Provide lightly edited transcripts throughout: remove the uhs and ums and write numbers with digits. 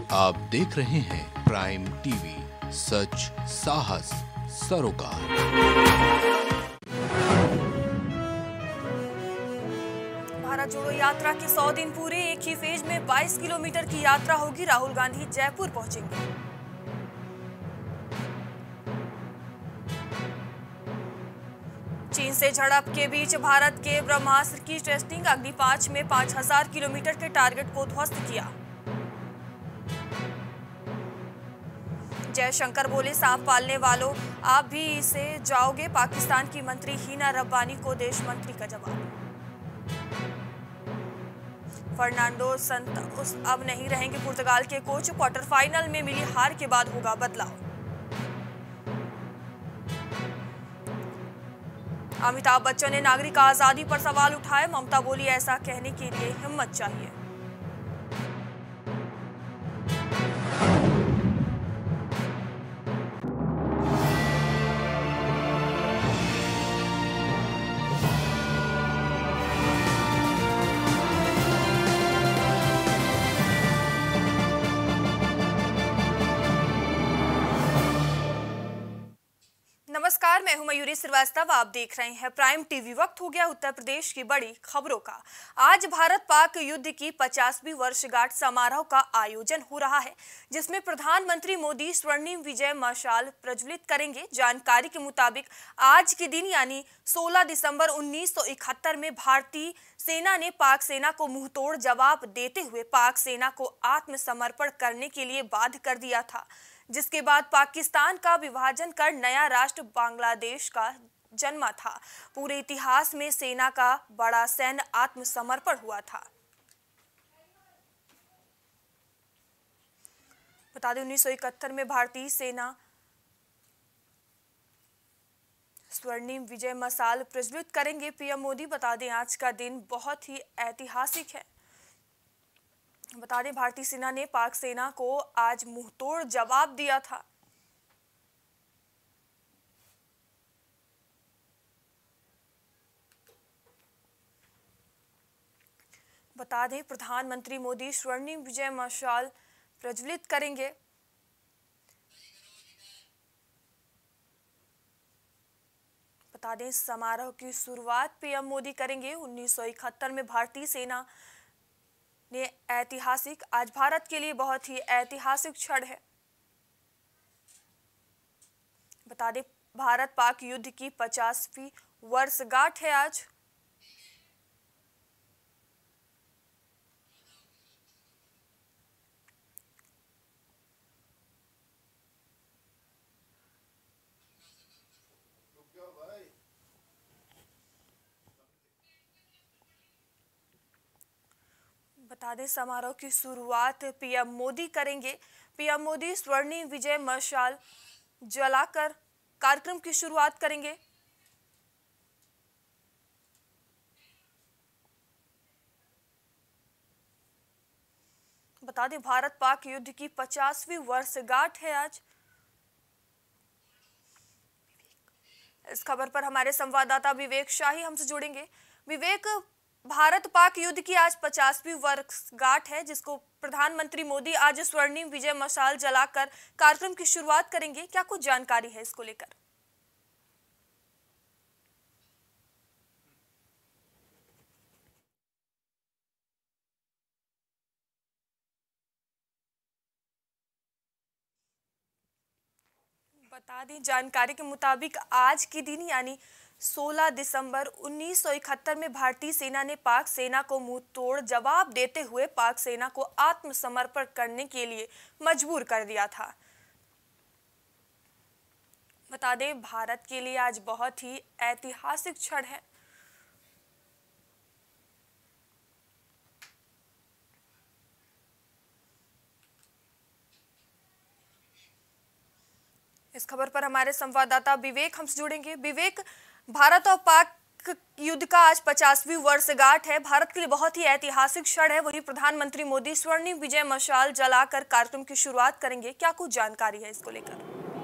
आप देख रहे हैं प्राइम टीवी, सच साहस सरोकार। भारत जोड़ो यात्रा के 100 दिन पूरे। एक ही फेज में 22 किलोमीटर की यात्रा होगी। राहुल गांधी जयपुर पहुंचेंगे। चीन से झड़प के बीच भारत के ब्रह्मास्त्र की टेस्टिंग। अग्नि 5 में 5000 किलोमीटर के टारगेट को ध्वस्त किया। जयशंकर बोले, सांप पालने वालों आप भी इसे जाओगे। पाकिस्तान की मंत्री हीना रब्बानी को देश मंत्री का जवाब। फर्नांडो संतोस अब नहीं रहेंगे पुर्तगाल के कोच। क्वार्टर फाइनल में मिली हार के बाद होगा बदलाव। अमिताभ बच्चन ने नागरिक आजादी पर सवाल उठाए। ममता बोली, ऐसा कहने के लिए हिम्मत चाहिए। नमस्कार, मैं हूं मयूरी श्रीवास्तव। आप देख रहे हैं प्राइम टीवी। वक्त हो गया उत्तर प्रदेश की बड़ी खबरों का। आज भारत पाक युद्ध की 50वीं वर्षगांठ समारोह का आयोजन हो रहा है, जिसमें प्रधानमंत्री मोदी स्वर्णिम विजय मशाल प्रज्वलित करेंगे। जानकारी के मुताबिक आज के दिन यानी 16 दिसंबर 1971 में भारतीय सेना ने पाक सेना को मुंहतोड़ जवाब देते हुए पाक सेना को आत्मसमर्पण करने के लिए बाध्य कर दिया था, जिसके बाद पाकिस्तान का विभाजन कर नया राष्ट्र बांग्लादेश का जन्मा था। पूरे इतिहास में सेना का बड़ा सैन्य आत्मसमर्पण हुआ था। बता दें, 1971 में भारतीय सेना स्वर्णिम विजय मशाल प्रज्वलित करेंगे पीएम मोदी। बता दें, आज का दिन बहुत ही ऐतिहासिक है। बता दें, भारतीय सेना ने पाक सेना को आज मुंहतोड़ जवाब दिया था। बता दें, प्रधानमंत्री मोदी स्वर्णिम विजय मशाल प्रज्वलित करेंगे। बता दें, समारोह की शुरुआत पीएम मोदी करेंगे। 1971 में भारतीय सेना ने ऐतिहासिक, आज भारत के लिए बहुत ही ऐतिहासिक क्षण है। बता दें, भारत पाक युद्ध की 50वीं वर्षगांठ है आज। बता दें, समारोह की शुरुआत पीएम मोदी करेंगे। पीएम मोदी स्वर्णिम विजय मशाल जलाकर कार्यक्रम की शुरुआत करेंगे। बता दें, भारत पाक युद्ध की 50वीं वर्षगांठ है आज। इस खबर पर हमारे संवाददाता विवेक शाही हमसे जुड़ेंगे। विवेक, भारत पाक युद्ध की आज 50वीं वर्षगांठ है, जिसको प्रधानमंत्री मोदी आज स्वर्णिम विजय मशाल जलाकर कार्यक्रम की शुरुआत करेंगे। क्या कुछ जानकारी है इसको लेकर? बता दें, जानकारी के मुताबिक आज के दिन यानी 16 दिसंबर 1971 में भारतीय सेना ने पाक सेना को मुंहतोड़ जवाब देते हुए पाक सेना को आत्मसमर्पण करने के लिए मजबूर कर दिया था। बता दें, भारत के लिए आज बहुत ही ऐतिहासिक क्षण है। इस खबर पर हमारे संवाददाता विवेक हमसे जुड़ेंगे। विवेक, भारत और पाक युद्ध का आज 50वीं वर्षगांठ है, भारत के लिए बहुत ही ऐतिहासिक क्षण है। वहीं प्रधानमंत्री मोदी स्वर्णिम विजय मशाल जलाकर कार्यक्रम की शुरुआत करेंगे। क्या कुछ जानकारी है इसको लेकर?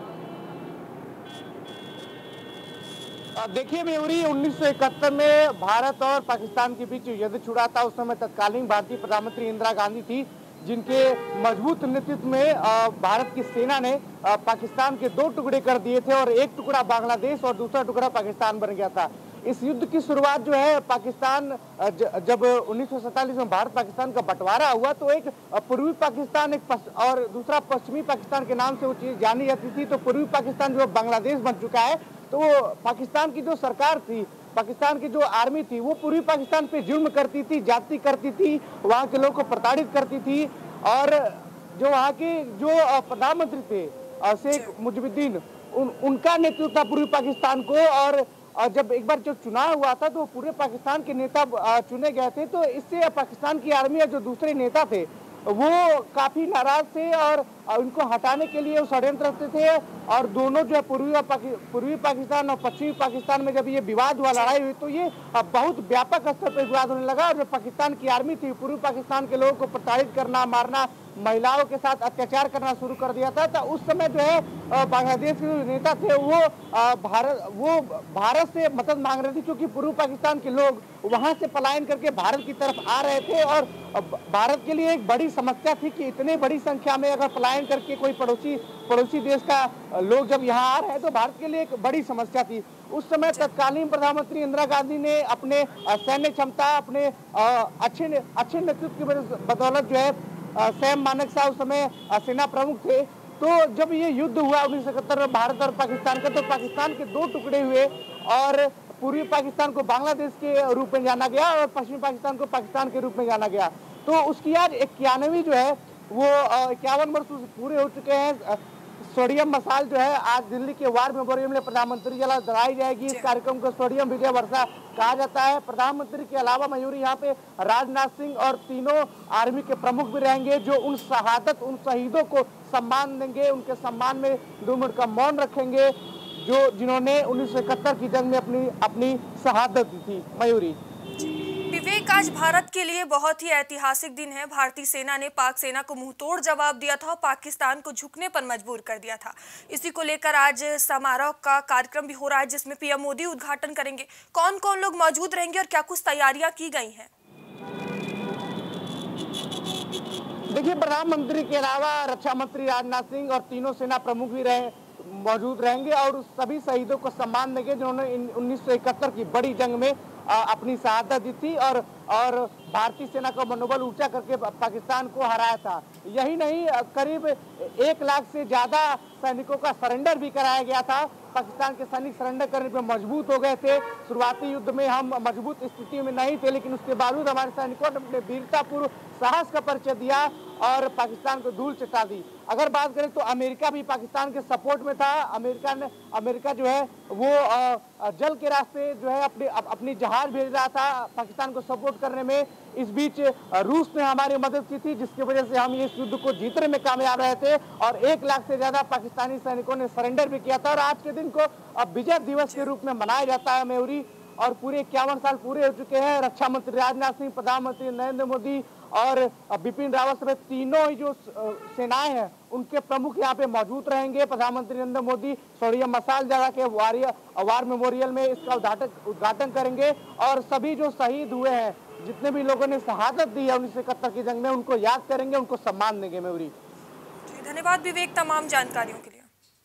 देखिए मयूरी, 1971 में भारत और पाकिस्तान के बीच युद्ध छिड़ा था। उस समय तत्कालीन भारतीय प्रधानमंत्री इंदिरा गांधी थी। जिनके मजबूत नेतृत्व में भारत की सेना ने पाकिस्तान के 2 टुकड़े कर दिए थे और एक टुकड़ा बांग्लादेश और दूसरा टुकड़ा पाकिस्तान बन गया था। इस युद्ध की शुरुआत जो है पाकिस्तान जब 1947 में भारत पाकिस्तान का बंटवारा हुआ तो एक पूर्वी पाकिस्तान और दूसरा पश्चिमी पाकिस्तान के नाम से वो चीज जानी जाती थी। तो पूर्वी पाकिस्तान जो बांग्लादेश बन चुका है, तो पाकिस्तान की जो सरकार थी, पाकिस्तान की जो आर्मी थी, वो पूर्वी पाकिस्तान पे जुल्म करती थी, जाति करती थी, वहाँ के लोगों को प्रताड़ित करती थी। और जो वहाँ के जो प्रधानमंत्री थे शेख मुजीबुद्दीन, उनका नेतृत्व था पूर्वी पाकिस्तान को। और जब एक बार जब चुनाव हुआ था तो पूरे पाकिस्तान के नेता चुने गए थे। तो इससे पाकिस्तान की आर्मी और जो दूसरे नेता थे वो काफी नाराज थे और उनको हटाने के लिए षड्यंत्र रचते थे। और दोनों जो है पूर्वी पाकिस्तान और पश्चिमी पाकिस्तान में जब ये विवाद हुआ, लड़ाई हुई, तो ये बहुत व्यापक स्तर पर विवाद होने लगा। और जो पाकिस्तान की आर्मी थी, पूर्वी पाकिस्तान के लोगों को प्रताड़ित करना, मारना, महिलाओं के साथ अत्याचार करना शुरू कर दिया था। तो उस समय जो है बांग्लादेश के जो नेता थे वो भारत से मदद मांग रहे थे, क्योंकि पूर्वी पाकिस्तान के लोग वहां से पलायन करके भारत की तरफ आ रहे थे। और भारत के लिए एक बड़ी समस्या थी कि इतने बड़ी संख्या में अगर पलायन करके कोई पड़ोसी देश का लोग जब यहाँ आ रहे हैं तो भारत के लिए एक बड़ी समस्या थी। उस समय तत्कालीन प्रधानमंत्री इंदिरा गांधी ने अपने सैन्य क्षमता, अपने अच्छे नेतृत्व की बदौलत जो है सैम मानेक साहब उस समय सेना प्रमुख थे। तो जब ये युद्ध हुआ 1971 में भारत और पाकिस्तान का, तो पाकिस्तान के 2 टुकड़े हुए और पूर्वी पाकिस्तान को बांग्लादेश के रूप में जाना गया और पश्चिमी पाकिस्तान को पाकिस्तान के रूप में जाना गया। तो उसकी आज 91वीं जो है वो 51 वर्ष पूरे हो चुके हैं। सोडियम मसाल जो है आज दिल्ली के वार मेमोरियल में प्रधानमंत्री द्वारा जलाई जाएगी। इस कार्यक्रम को सोडियम विजय वर्षा कहा जाता है। प्रधानमंत्री के अलावा मयूरी यहाँ पे राजनाथ सिंह और तीनों आर्मी के प्रमुख भी रहेंगे, जो उन शहीदों को सम्मान देंगे, उनके सम्मान में 2 मिनट का मौन रखेंगे, जिन्होंने 1971 की जंग में अपनी शहादत दी थी। मयूरी। विवेक, आज भारत के लिए बहुत ही ऐतिहासिक दिन है। भारतीय सेना ने पाक सेना को मुंहतोड़ जवाब दिया था और पाकिस्तान को झुकने पर मजबूर कर दिया था। इसी को लेकर आज समारोह का कार्यक्रम भी हो रहा है, जिसमें पीएम मोदी उद्घाटन करेंगे। कौन कौन लोग मौजूद रहेंगे और क्या कुछ तैयारियां की गई हैं? देखिए, प्रधानमंत्री के अलावा रक्षा मंत्री राजनाथ सिंह और तीनों सेना प्रमुख भी मौजूद रहेंगे और उस सभी शहीदों को सम्मान देंगे जिन्होंने 1971 की बड़ी जंग में अपनी शहादत दी थी और भारतीय सेना का मनोबल ऊंचा करके पाकिस्तान को हराया था। यही नहीं, करीब 1 लाख से ज्यादा सैनिकों का सरेंडर भी कराया गया था। पाकिस्तान के सैनिक सरेंडर करने पर मजबूत हो गए थे। शुरुआती युद्ध में हम मजबूत स्थिति में नहीं थे, लेकिन उसके बावजूद हमारे सैनिकों ने अपने वीरतापूर्व साहस का परिचय दिया और पाकिस्तान को धूल चटा दी। अगर बात करें तो अमेरिका भी पाकिस्तान के सपोर्ट में था। अमेरिका जो है वो जल के रास्ते जो है अपनी जहाज भेज रहा था पाकिस्तान को सपोर्ट करने में। इस बीच रूस ने हमारी मदद की थी, जिसकी वजह से हम इस युद्ध को जीतने में कामयाब रहे थे और 1 लाख से ज्यादा पाकिस्तानी सैनिकों ने सरेंडर भी किया था। और आज के दिन को विजय दिवस के रूप में मनाया जाता है मयूरी। और पूरे 51 साल पूरे हो चुके हैं। रक्षा मंत्री राजनाथ सिंह, प्रधानमंत्री नरेंद्र मोदी और बिपिन रावत समेत तीनों ही जो सेनाएं हैं उनके प्रमुख यहाँ पे मौजूद रहेंगे। प्रधानमंत्री नरेंद्र मोदी सोडियम मसाल जगह के वार मेमोरियल में इसका उद्घाटन करेंगे और सभी जो शहीद हुए हैं, जितने भी लोगों ने शहादत दी है 1971 की जंग में, उनको याद करेंगे, उनको सम्मान देंगे। मयूरी, धन्यवाद विवेक तमाम जानकारियों के लिए।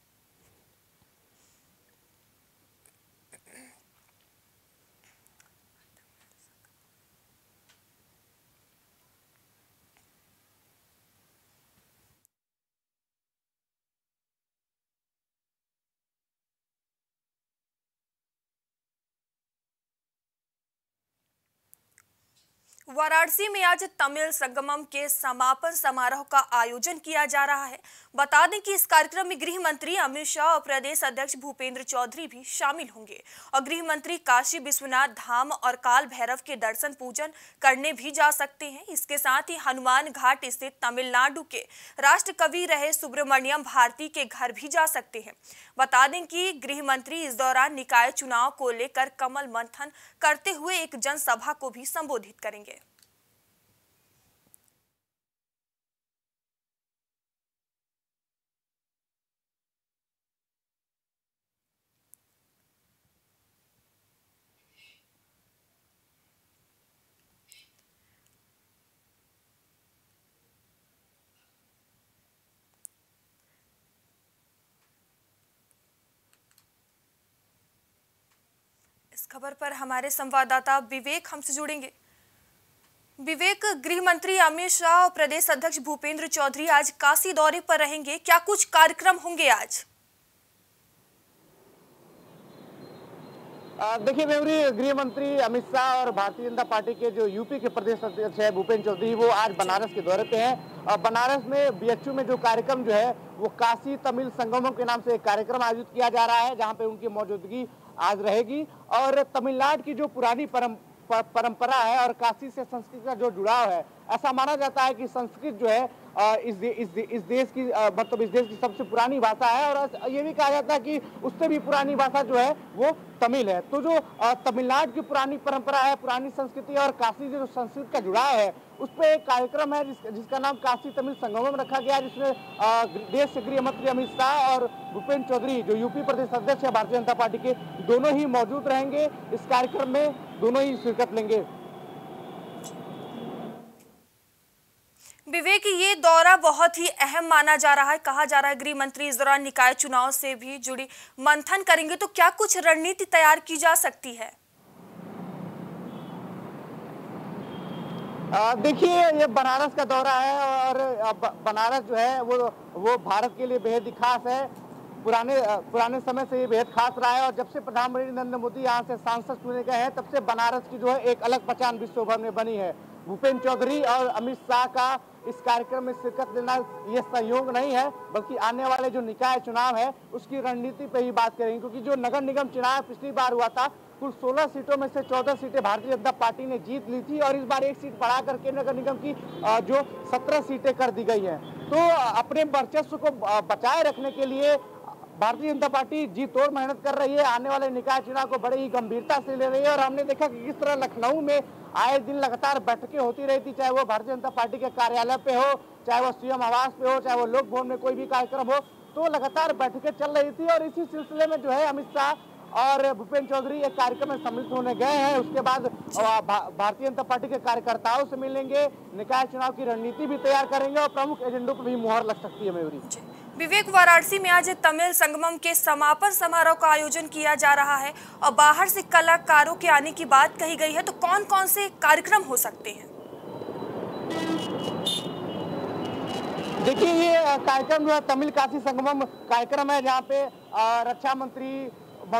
वाराणसी में आज तमिल संगमम के समापन समारोह का आयोजन किया जा रहा है। बता दें कि इस कार्यक्रम में गृह मंत्री अमित शाह और प्रदेश अध्यक्ष भूपेंद्र चौधरी भी शामिल होंगे और गृह मंत्री काशी विश्वनाथ धाम और काल भैरव के दर्शन पूजन करने भी जा सकते हैं। इसके साथ ही हनुमान घाट स्थित तमिलनाडु के राष्ट्र कवि रहे सुब्रमण्यम भारती के घर भी जा सकते हैं। बता दें कि गृह मंत्री इस दौरान निकाय चुनाव को लेकर कमल मंथन करते हुए एक जनसभा को भी संबोधित करेंगे। इस खबर पर हमारे संवाददाता विवेक हमसे जुड़ेंगे। विवेक, गृह मंत्री अमित शाह और प्रदेश अध्यक्ष भूपेंद्र चौधरी आज काशी दौरे पर रहेंगे, क्या कुछ कार्यक्रम होंगे आज? देखिए मेमोरी, गृह मंत्री अमित शाह और भारतीय जनता पार्टी के जो यूपी के प्रदेश अध्यक्ष है भूपेंद्र चौधरी, वो आज बनारस के दौरे पे हैं। और बनारस में बीएचयू में जो कार्यक्रम जो है वो काशी तमिल संगमम के नाम से एक कार्यक्रम आयोजित किया जा रहा है, जहां पे उनकी मौजूदगी आज रहेगी। और तमिलनाडु की जो पुरानी परंपरा है और काशी से संस्कृत का जो जुड़ाव है, ऐसा माना जाता है कि संस्कृत जो है इस देश की सबसे पुरानी भाषा है। और ये भी कहा जाता है कि उससे भी पुरानी भाषा जो है वो तमिल है। तो जो तमिलनाडु की पुरानी परंपरा है, पुरानी संस्कृति और काशी जो संस्कृत का जुड़ाव है, उस पर एक कार्यक्रम है जिसका नाम काशी तमिल संगमम रखा गया, जिसमें देश के गृह मंत्री अमित शाह और भूपेंद्र चौधरी जो यूपी प्रदेश अध्यक्ष है भारतीय जनता पार्टी के, दोनों ही मौजूद रहेंगे इस कार्यक्रम में, दोनों ही शिरकत लेंगे। विवेक, ये दौरा बहुत ही अहम माना जा रहा है। कहा जा रहा है गृह मंत्री इस दौरान निकाय चुनाव से भी जुड़ी मंथन करेंगे, तो क्या कुछ रणनीति तैयार की जा सकती है? देखिए, ये बनारस का दौरा है और बनारस जो है वो भारत के लिए बेहद ही खास है। पुराने समय से ये बेहद खास रहा है और जब से प्रधानमंत्री नरेंद्र मोदी यहाँ से सांसद चुने गए हैं, तब से बनारस की जो है एक अलग पहचान विश्व भर में बनी है। भूपेंद्र चौधरी और अमित शाह का इस कार्यक्रम में शिरकत लेना ये सहयोग नहीं है, बल्कि आने वाले जो निकाय चुनाव है उसकी रणनीति पे ही बात करेंगे। क्योंकि जो नगर निगम चुनाव पिछली बार हुआ था, कुल 16 सीटों में से 14 सीटें भारतीय जनता पार्टी ने जीत ली थी और इस बार एक सीट बढ़ा करके नगर निगम की जो 17 सीटें कर दी गई हैं। तो अपने वर्चस्व को बचाए रखने के लिए भारतीय जनता पार्टी जी तोड़ मेहनत कर रही है, आने वाले निकाय चुनाव को बड़ी ही गंभीरता से ले रही है। और हमने देखा कि किस तरह लखनऊ में आए दिन लगातार बैठकें होती रहती, चाहे वो भारतीय जनता पार्टी के कार्यालय पे हो, चाहे वो सीएम आवास पे हो, चाहे वो लोक भवन में कोई भी कार्यक्रम हो, तो लगातार बैठकें चल रही थी। और इसी सिलसिले में जो है अमित शाह और भूपेंद्र चौधरी एक कार्यक्रम में सम्मिलित होने गए हैं। उसके बाद भारतीय जनता पार्टी के कार्यकर्ताओं से मिलेंगे, निकाय चुनाव की रणनीति भी तैयार करेंगे और प्रमुख एजेंडों पर भी मुहर लग सकती है। मयूरी, विवेक, वाराणसी में आज तमिल संगमम के समापन समारोह का आयोजन किया जा रहा है और बाहर से कलाकारों के आने की बात कही गई है, तो कौन कौन से कार्यक्रम हो सकते हैं? देखिए, ये कार्यक्रम जो है तमिल काशी संगमम कार्यक्रम है, जहाँ पे रक्षा मंत्री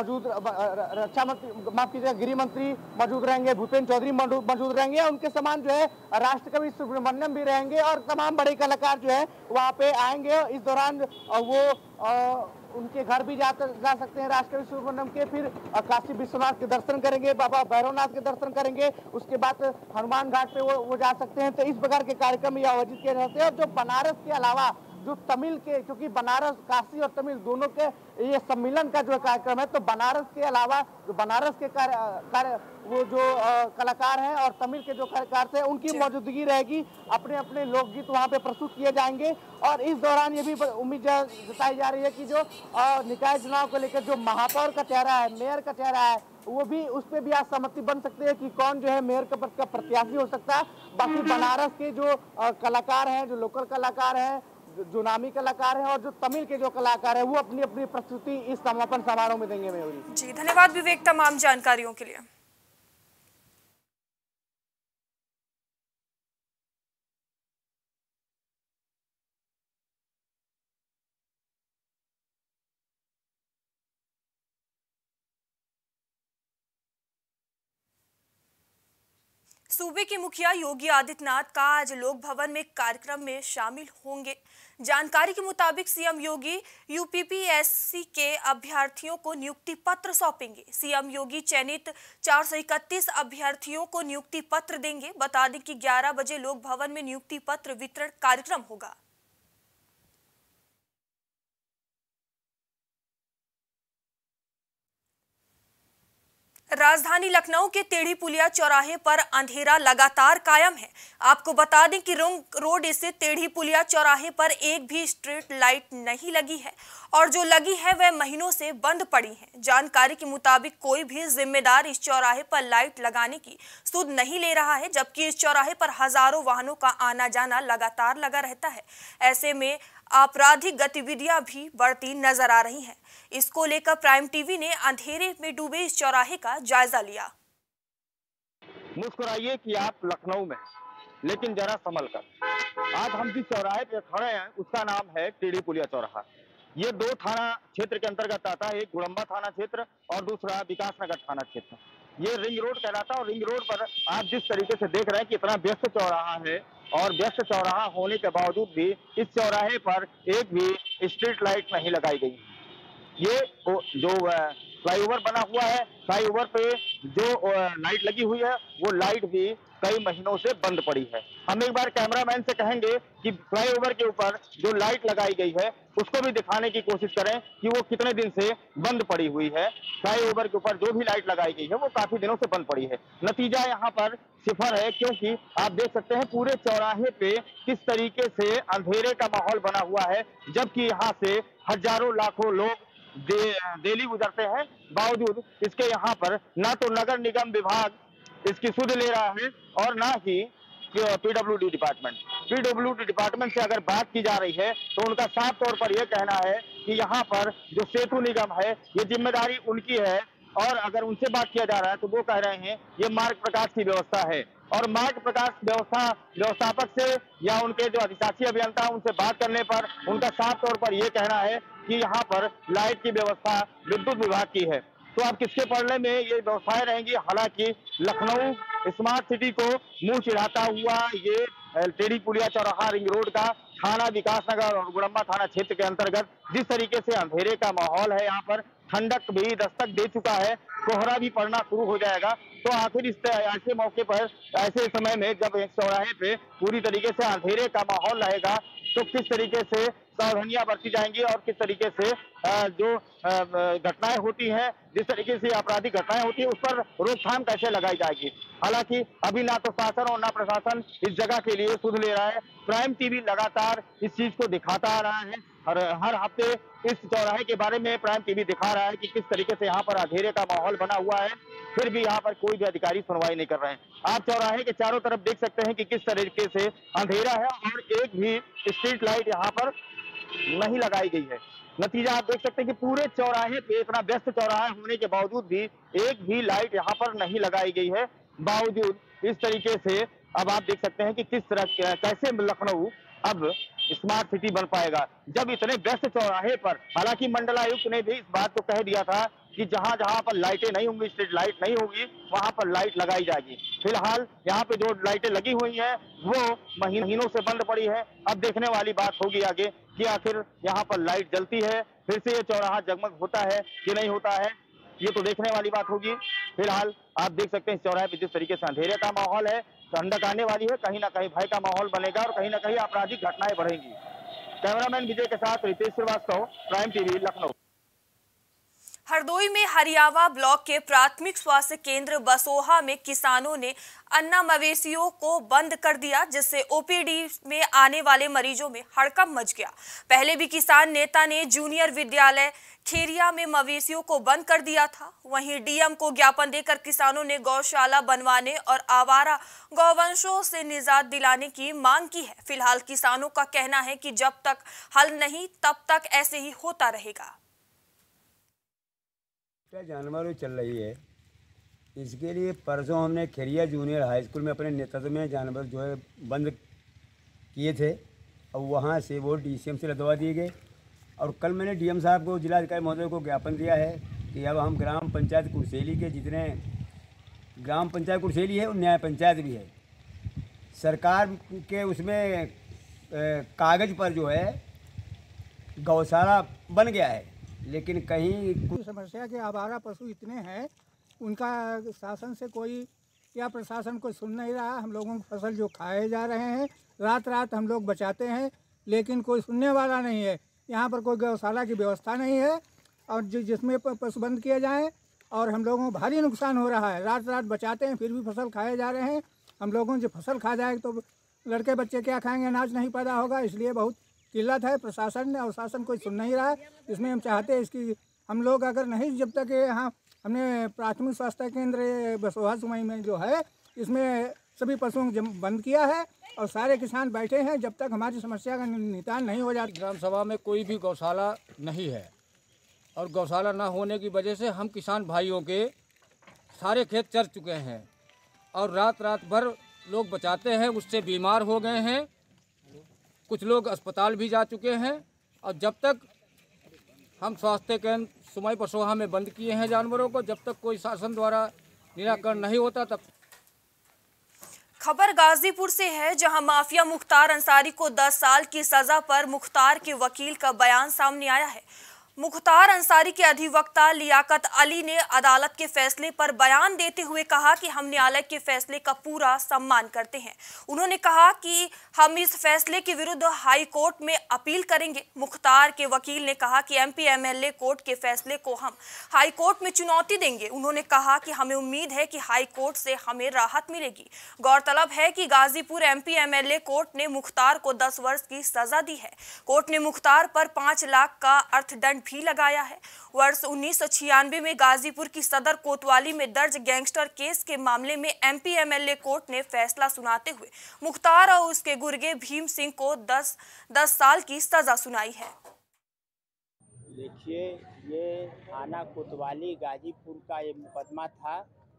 गृह मंत्री मौजूद रहेंगे, भूपेंद्र चौधरी मौजूद रहेंगे, उनके समान जो है राष्ट्रकवि सुब्रमण्यम भी रहेंगे और तमाम बड़े कलाकार जो है वहाँ पे आएंगे। इस दौरान वो उनके घर भी जा सकते हैं राष्ट्रकवि सुब्रमण्यम के, फिर काशी विश्वनाथ के दर्शन करेंगे, बाबा भैरवनाथ के दर्शन करेंगे, उसके बाद हनुमान घाट पे वो जा सकते हैं। तो इस प्रकार के कार्यक्रम ये आयोजित किए जाते हैं। और जो बनारस के अलावा जो तमिल के, क्योंकि बनारस, काशी और तमिल दोनों के ये सम्मिलन का जो कार्यक्रम है, तो बनारस के अलावा जो बनारस के वो जो कलाकार हैं और तमिल के जो कलाकार थे, उनकी मौजूदगी रहेगी। अपने अपने लोकगीत वहाँ पे प्रस्तुत किए जाएंगे। और इस दौरान ये भी उम्मीद जताई जा रही है कि जो निकाय चुनाव को लेकर जो महापौर का चेहरा है, मेयर का चेहरा है, वो भी उस पर भी आज सहमति बन सकती है कि कौन जो है मेयर का प्रत्याशी हो सकता है। बाकी बनारस के जो कलाकार हैं, जो लोकल कलाकार हैं, जो नामी कलाकार हैं और जो तमिल के जो कलाकार हैं, वो अपनी अपनी प्रस्तुति इस समापन समारोह में देंगे। मयूरी जी, धन्यवाद विवेक तमाम जानकारियों के लिए। सूबे के मुखिया योगी आदित्यनाथ का आज लोक भवन में कार्यक्रम में शामिल होंगे। जानकारी के मुताबिक सीएम योगी यूपीपीएससी के अभ्यर्थियों को नियुक्ति पत्र सौंपेंगे। सीएम योगी चयनित 431 अभ्यर्थियों को नियुक्ति पत्र देंगे। बता दें कि 11 बजे लोक भवन में नियुक्ति पत्र वितरण कार्यक्रम होगा। राजधानी लखनऊ के टेढ़ी पुलिया चौराहे पर अंधेरा लगातार कायम है। आपको बता दें कि रिंग रोड स्थित टेढ़ी पुलिया चौराहे पर एक भी स्ट्रीट लाइट नहीं लगी है और जो लगी है वह महीनों से बंद पड़ी है। जानकारी के मुताबिक कोई भी जिम्मेदार इस चौराहे पर लाइट लगाने की सुध नहीं ले रहा है, जबकि इस चौराहे पर हजारों वाहनों का आना जाना लगातार लगा रहता है। ऐसे में आपराधिक गतिविधियां भी बढ़ती नजर आ रही हैं। इसको लेकर प्राइम टीवी ने अंधेरे में डूबे इस चौराहे का जायजा लिया। मुस्कुराइए कि आप लखनऊ में, लेकिन जरा संभल कर। आज हम जिस चौराहे पे खड़े हैं उसका नाम है टेढ़ी पुलिया चौराहा। ये 2 थाना क्षेत्र के अंतर्गत आता है, एक गुड़म्बा थाना क्षेत्र और दूसरा विकासनगर थाना क्षेत्र। ये रिंग रोड कहलाता है और रिंग रोड पर आप जिस तरीके से देख रहे हैं कि इतना व्यस्त चौराहा है और व्यस्त चौराहा होने के बावजूद भी इस चौराहे पर एक भी स्ट्रीट लाइट नहीं लगाई गई। ये जो फ्लाईओवर बना हुआ है, फ्लाईओवर पे जो लाइट लगी हुई है वो लाइट भी कई महीनों से बंद पड़ी है। हम एक बार कैमरामैन से कहेंगे कि फ्लाईओवर के ऊपर जो लाइट लगाई गई है उसको भी दिखाने की कोशिश करें कि वो कितने दिन से बंद पड़ी हुई है। फ्लाईओवर के ऊपर जो भी लाइट लगाई गई है वो काफी दिनों से बंद पड़ी है। नतीजा यहाँ पर सिफर है, क्योंकि आप देख सकते हैं पूरे चौराहे पे किस तरीके से अंधेरे का माहौल बना हुआ है, जबकि यहाँ से हजारों लाखों लोग डेली गुजरते हैं। बावजूद इसके यहाँ पर ना तो नगर निगम विभाग इसकी सुध ले रहा है और ना ही पीडब्ल्यूडी डिपार्टमेंट से अगर बात की जा रही है तो उनका साफ तौर पर यह कहना है कि यहाँ पर जो सेतु निगम है ये जिम्मेदारी उनकी है, और अगर उनसे बात किया जा रहा है तो वो कह रहे हैं ये मार्ग प्रकाश की व्यवस्था है। और मार्ग प्रकाश व्यवस्थापक से या उनके जो अधिशासी अभियंता उनसे बात करने पर उनका साफ तौर पर यह कहना है कि यहाँ पर लाइट की व्यवस्था विद्युत विभाग की है। तो अब किसके पड़ने में ये व्यवस्थाएं रहेंगी। हालांकि लखनऊ स्मार्ट सिटी को मुंह चिढ़ाता हुआ ये टेढ़ी पुलिया चौराहा रिंग रोड का थाना विकासनगर और गुड़म्बा थाना क्षेत्र के अंतर्गत जिस तरीके से अंधेरे का माहौल है, यहाँ पर ठंडक भी दस्तक दे चुका है, कोहरा भी पड़ना शुरू हो जाएगा। तो आखिर इस ऐसे मौके पर, ऐसे समय में जब एक चौराहे पे पूरी तरीके से अंधेरे का माहौल रहेगा तो किस तरीके से सावधानियां बरती जाएंगी और किस तरीके से जो घटनाएं होती हैं, जिस तरीके से आपराधिक घटनाएं होती है उस पर रोकथाम कैसे लगाई जाएगी। हालांकि अभी ना तो शासन और ना प्रशासन इस जगह के लिए सुध ले रहा है। प्राइम टीवी लगातार इस चीज को दिखाता आ रहा है और हर हफ्ते इस चौराहे के बारे में प्राइम टीवी दिखा रहा है कि किस तरीके से यहाँ पर अंधेरे का माहौल बना हुआ है, फिर भी यहाँ पर कोई भी अधिकारी सुनवाई नहीं कर रहे हैं। आप चौराहे के चारों तरफ देख सकते हैं कि किस तरीके से अंधेरा है और एक भी स्ट्रीट लाइट यहाँ पर नहीं लगाई गई है। नतीजा आप देख सकते हैं कि पूरे चौराहे पे इतना व्यस्त चौराहा होने के बावजूद भी एक भी लाइट यहाँ पर नहीं लगाई गई है। बावजूद इस तरीके से अब आप देख सकते हैं कि किस तरह कैसे लखनऊ अब स्मार्ट सिटी बन पाएगा जब इतने व्यस्त चौराहे पर। हालांकि मंडलायुक्त ने भी इस बात को कह दिया था कि जहां जहां पर लाइटें नहीं होंगी, स्ट्रीट लाइट नहीं होगी, वहां पर लाइट लगाई जाएगी। फिलहाल यहाँ पे जो लाइटें लगी हुई हैं वो महीनों से बंद पड़ी है। अब देखने वाली बात होगी आगे कि आखिर यहाँ पर लाइट जलती है, फिर से ये चौराहा जगमग होता है कि नहीं होता है, ये तो देखने वाली बात होगी। फिलहाल आप देख सकते हैं इस चौराहे पे जिस तरीके से अंधेरे का माहौल है, ठंडक आने वाली है, कहीं ना कहीं भय का माहौल बनेगा और कहीं ना कहीं आपराधिक घटनाएं बढ़ेंगी। कैमरामैन विजय के साथ रितेश श्रीवास्तव, प्राइम टीवी, लखनऊ। हरदोई में हरियावा ब्लॉक के प्राथमिक स्वास्थ्य केंद्र बसोहा में किसानों ने अन्ना मवेशियों को बंद कर दिया, जिससे ओपीडी में आने वाले मरीजों में हड़कंप मच गया। पहले भी किसान नेता ने जूनियर विद्यालय खेरिया में मवेशियों को बंद कर दिया था। वहीं डीएम को ज्ञापन देकर किसानों ने गौशाला बनवाने और आवारा गौवंशों से निजात दिलाने की मांग की है। फिलहाल किसानों का कहना है कि जब तक हल नहीं तब तक ऐसे ही होता रहेगा। जानवरों चल रही है, इसके लिए परसों हमने खेरिया जूनियर हाई स्कूल में अपने नेतृत्व में जानवर जो है बंद किए थे और वहाँ से वो डीसीएम से लदवा दिए गए। और कल मैंने डीएम साहब को, जिलाधिकारी महोदय को ज्ञापन दिया है कि अब हम ग्राम पंचायत कुरसेली के जितने ग्राम पंचायत कुरसेली है और न्याय पंचायत भी है, सरकार के उसमें कागज़ पर जो है गौशाला बन गया है, लेकिन कहीं कुछ समस्या के आवारा पशु इतने हैं, उनका शासन से कोई या प्रशासन कोई सुन नहीं रहा। हम लोगों की फसल जो खाए जा रहे हैं, रात रात हम लोग बचाते हैं, लेकिन कोई सुनने वाला नहीं है। यहाँ पर कोई गौशाला की व्यवस्था नहीं है और जिसमें पशु बंद किए जाएँ और हम लोगों को भारी नुकसान हो रहा है। रात रात बचाते हैं फिर भी फसल खाए जा रहे हैं। हम लोगों जो फसल खा जाए तो लड़के बच्चे क्या खाएंगे, अनाज नहीं पैदा होगा, इसलिए बहुत किल्लत है। प्रशासन और शासन कोई सुन नहीं रहा है। इसमें हम चाहते हैं इसकी हम लोग अगर नहीं, जब तक यहाँ हमने प्राथमिक स्वास्थ्य केंद्र बसोहा सुमई में जो है इसमें सभी पशुओं को बंद किया है और सारे किसान बैठे हैं जब तक हमारी समस्या का निदान नहीं हो जाता। ग्राम सभा में कोई भी गौशाला नहीं है और गौशाला ना होने की वजह से हम किसान भाइयों के सारे खेत चर चुके हैं और रात भर लोग बचाते हैं, उससे बीमार हो गए हैं। कुछ लोग अस्पताल भी जा चुके हैं और जब तक हम स्वास्थ्य केंद्र सुमाई पसोहा में बंद किए हैं जानवरों को, जब तक कोई शासन द्वारा निराकरण नहीं होता तब। खबर गाजीपुर से है, जहां माफिया मुख्तार अंसारी को 10 साल की सजा पर मुख्तार के वकील का बयान सामने आया है। मुख्तार अंसारी के अधिवक्ता लियाकत अली ने अदालत के फैसले पर बयान देते हुए कहा कि हम न्यायालय के फैसले का पूरा सम्मान करते हैं। उन्होंने कहा कि हम इस फैसले के विरुद्ध हाई कोर्ट में अपील करेंगे। मुख्तार के वकील ने कहा कि एमपी एमएलए कोर्ट के फैसले को हम हाई कोर्ट में चुनौती देंगे। उन्होंने कहा कि हमें उम्मीद है कि हाई कोर्ट से हमें राहत मिलेगी। गौरतलब है कि गाजीपुर एमपी एमएलए कोर्ट ने मुख्तार को 10 वर्ष की सजा दी है। कोर्ट ने मुख्तार पर 5 लाख का अर्थदंड भी लगाया है। वर्ष 1996 में गाजीपुर की सदर कोतवाली में दर्ज गैंगस्टर केस के मामले में एमपी एमएलए कोर्ट ने फैसला सुनाते हुए मुख्तार और उसके गुर्गे भीम सिंह को 10 साल की सजा सुनाई है। देखिए, ये थाना कोतवाली गाजीपुर का ये मुकदमा था।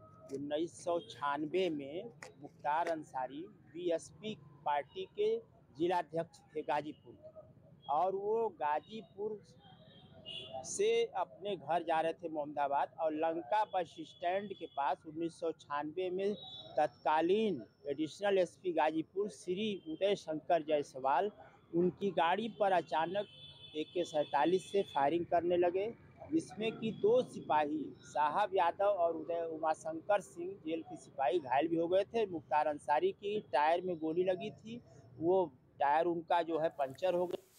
1996 में मुख्तार अंसारी बीएसपी पार्टी के जिलाध्यक्ष थे गाजीपुर और वो गाजीपुर से अपने घर जा रहे थे मोहम्मदाबाद और लंका बस स्टैंड के पास 1996 में तत्कालीन एडिशनल एसपी गाजीपुर श्री उदय शंकर जायसवाल उनकी गाड़ी पर अचानक AK-47 से फायरिंग करने लगे, जिसमें कि 2 सिपाही साहब यादव और उदय उमाशंकर सिंह जेल के सिपाही घायल भी हो गए थे। मुख्तार अंसारी की टायर में गोली लगी थी, वो टायर उनका जो है पंचर हो गया।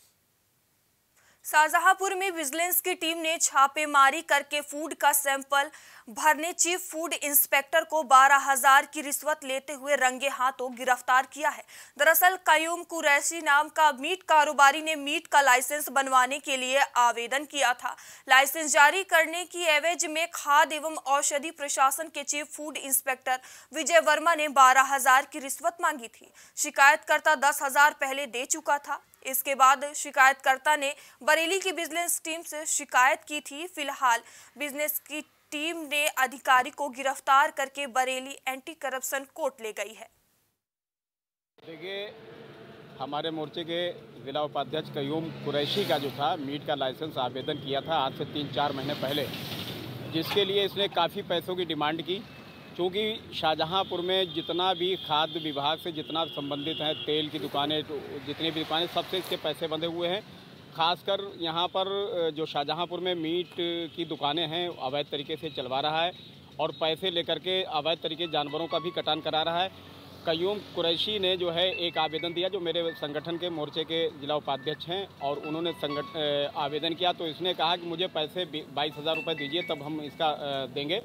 शाहजहांपुर में विजिलेंस की टीम ने छापेमारी करके फूड का सैंपल भरने चीफ फूड इंस्पेक्टर को 12,000 की रिश्वत लेते हुए रंगे हाथों गिरफ्तार किया है। दरअसल कयूम कुरैशी नाम का मीट कारोबारी ने मीट का लाइसेंस बनवाने के लिए आवेदन किया था। लाइसेंस जारी करने की एवज में खाद्य एवं औषधि प्रशासन के chief food inspector Vijay Verma ने 12,000 की रिश्वत मांगी थी। शिकायतकर्ता 10,000 पहले दे चुका था। इसके बाद शिकायतकर्ता ने बरेली की विजिलेंस टीम से शिकायत की थी। फिलहाल विजिलेंस की टीम ने अधिकारी को गिरफ्तार करके बरेली एंटी करप्शन कोर्ट ले गई है। देखिए, हमारे मोर्चे के जिला उपाध्यक्ष कयूम कुरैशी का जो था मीट का लाइसेंस आवेदन किया था आज से 3-4 महीने पहले, जिसके लिए इसने काफ़ी पैसों की डिमांड की। क्योंकि शाहजहांपुर में जितना भी खाद्य विभाग से जितना संबंधित हैं, तेल की दुकानें, जितनी भी दुकानें, सबसे इसके पैसे बंधे हुए हैं। खासकर यहाँ पर जो शाहजहांपुर में मीट की दुकानें हैं अवैध तरीके से चलवा रहा है और पैसे लेकर के अवैध तरीके जानवरों का भी कटान करा रहा है। कयूम कुरैशी ने जो है एक आवेदन दिया, जो मेरे संगठन के मोर्चे के जिला उपाध्यक्ष हैं, और उन्होंने आवेदन किया तो इसने कहा कि मुझे पैसे 22,000 रुपये दीजिए तब हम इसका देंगे।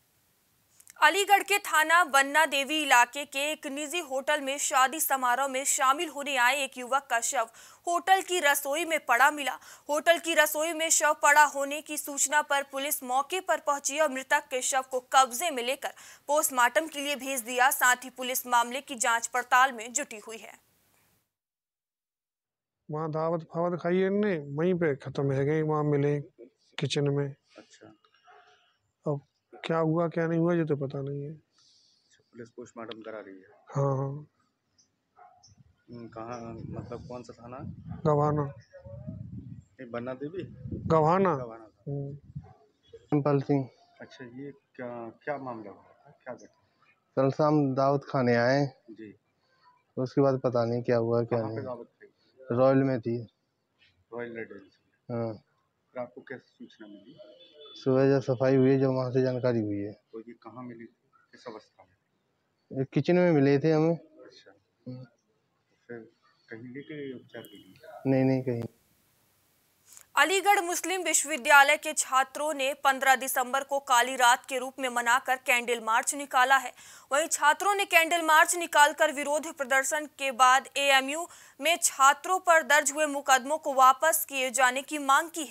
अलीगढ़ के थाना बन्ना देवी इलाके के एक निजी होटल में शादी समारोह में शामिल होने आए एक युवक का शव होटल की रसोई में पड़ा मिला। होटल की रसोई में शव पड़ा होने की सूचना पर पुलिस मौके पर पहुंची और मृतक के शव को कब्जे में लेकर पोस्टमार्टम के लिए भेज दिया। साथ ही पुलिस मामले की जांच पड़ताल में जुटी हुई है। वहाँ दावत फावत खाई ने, वहीं पे खत्म है गए, वहाँ मिले किचन में। अच्छा, अब क्या हुआ क्या नहीं हुआ ये तो पता नहीं है। पुलिस पोस्टमार्टम करा रही है। हाँ हाँ। कहाँ, मतलब कौन सा थाना? गवाना। बन्ना देवी गवाना। सिंपल सिंह। अच्छा, ये क्या मामला हुआ, क्या घटना? कल शाम दावत खाने आए जी, उसके बाद पता नहीं क्या हुआ क्या नहीं। दावत थी? रॉयल में थी। Royal residency. हाँ। फिर आपको कैसे सूचना मिली? सुबह जब सफाई हुई है जब वहाँ से जानकारी हुई है। तो ये कहाँ मिली थी, किस अवस्था में? किचन में मिले थे हमें। अच्छा, फिर कहीं लेके गए उपचार के लिए? नहीं कहीं। अलीगढ़ मुस्लिम विश्वविद्यालय के छात्रों ने 15 दिसंबर को काली रात के रूप में मनाकर कैंडल मार्च निकाला है। वहीं छात्रों ने कैंडल मार्च निकालकर विरोध प्रदर्शन के बाद एएमयू में छात्रों पर दर्ज हुए मुकदमों को वापस किए जाने की मांग की है।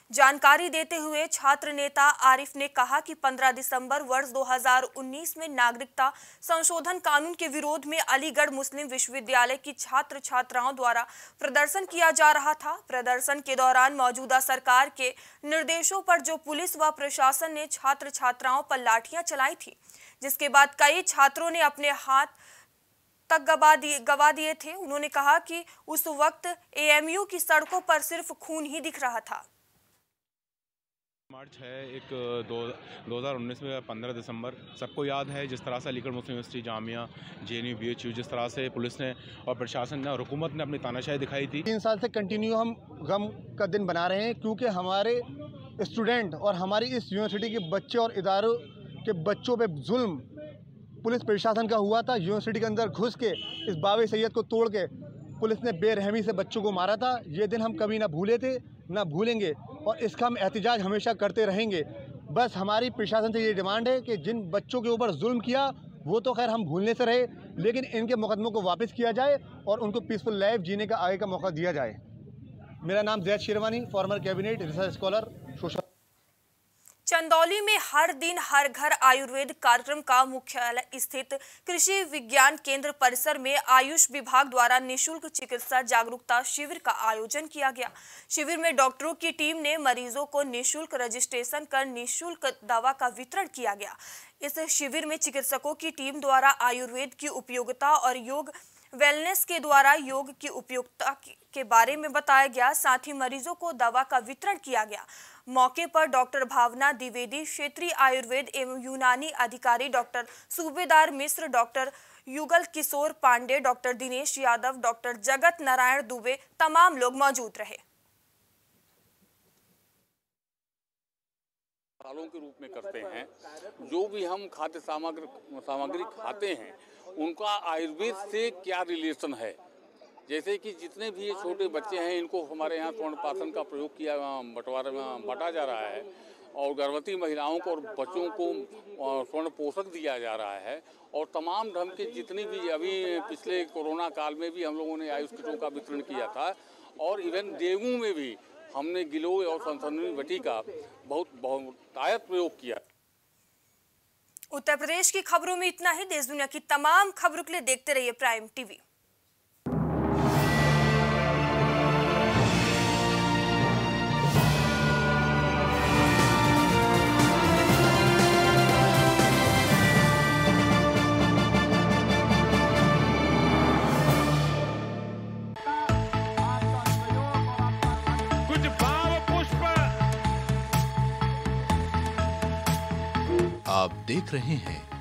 जानकारी देते हुए छात्र नेता आरिफ ने कहा कि 15 दिसंबर वर्ष 2019 में नागरिकता संशोधन कानून के विरोध में अलीगढ़ मुस्लिम विश्वविद्यालय की छात्र छात्राओं द्वारा प्रदर्शन किया जा रहा था। प्रदर्शन के दौरान मौजूदा सरकार के निर्देशों पर जो पुलिस व प्रशासन ने छात्र छात्राओं पर लाठियां चलाई थी, जिसके बाद कई छात्रों ने अपने हाथ तक गवा दिए थे। उन्होंने कहा कि उस वक्त एएमयू की सड़कों पर सिर्फ खून ही दिख रहा था। मार्च है एक 2019 में 15 दिसंबर, सबको याद है जिस तरह से Aligarh Muslim university, Jamia, JNU, BHU, जिस तरह से पुलिस ने और प्रशासन ने और हुकूमत ने अपनी तानाशाही दिखाई थी। 3 साल से कंटिन्यू हम गम का दिन बना रहे हैं, क्योंकि हमारे स्टूडेंट और हमारी इस यूनिवर्सिटी के बच्चे और इदारों के बच्चों पे जुल्म पुलिस प्रशासन का हुआ था। यूनिवर्सिटी के अंदर घुस के इस बावे सैयद को तोड़ के पुलिस ने बेरहमी से बच्चों को मारा था। ये दिन हम कभी ना भूले थे, ना भूलेंगे, और इसका हम एहतजाज हमेशा करते रहेंगे। बस हमारी प्रशासन से ये डिमांड है कि जिन बच्चों के ऊपर जुल्म किया वो तो खैर हम भूलने से रहे, लेकिन इनके मुकदमों को वापस किया जाए और उनको पीसफुल लाइफ जीने का आगे का मौका दिया जाए। मेरा नाम Zaid Sherwani, former cabinet research scholar, social. Chandauli में हर दिन हर घर आयुर्वेद कार्यक्रम का मुख्यालय स्थित कृषि विज्ञान केंद्र परिसर में आयुष विभाग द्वारा निशुल्क चिकित्सा जागरूकता शिविर का आयोजन किया गया। शिविर में डॉक्टरों की टीम ने मरीजों को निशुल्क रजिस्ट्रेशन कर निशुल्क दवा का वितरण किया गया। इस शिविर में चिकित्सकों की टीम द्वारा आयुर्वेद की उपयोगिता और योग वेलनेस के द्वारा योग की उपयोगिता के बारे में बताया गया। साथ ही मरीजों को दवा का वितरण किया गया। मौके पर डॉक्टर भावना द्विवेदी, क्षेत्रीय आयुर्वेद एवं यूनानी अधिकारी डॉक्टर सूबेदार Mishra, doctor Yugal Kishore Pandey, doctor Dinesh Yadav, doctor Jagat Narayan Dubey, तमाम लोग मौजूद रहे। सालों के रूप में करते हैं। जो भी हम खाद्य सामग्री खाते हैं उनका आयुर्वेद से क्या रिलेशन है। जैसे कि जितने भी ये छोटे बच्चे हैं इनको हमारे यहाँ स्वर्णप्राशन का प्रयोग किया बंटवारा में बांटा जा रहा है, और गर्भवती महिलाओं को और बच्चों को स्वर्ण पोषक दिया जा रहा है, और तमाम ढंग के जितनी भी अभी पिछले कोरोना काल में भी हम लोगों ने आयुष किटों का वितरण किया था, और इवन डेंगू में भी हमने गिलोय और संसर्गी बटी का बहुतायत प्रयोग किया। उत्तर प्रदेश की खबरों में इतना ही। देश दुनिया की तमाम खबरों के लिए देखते रहिए प्राइम टीवी। कुछ भाव पुष्प। आप देख रहे हैं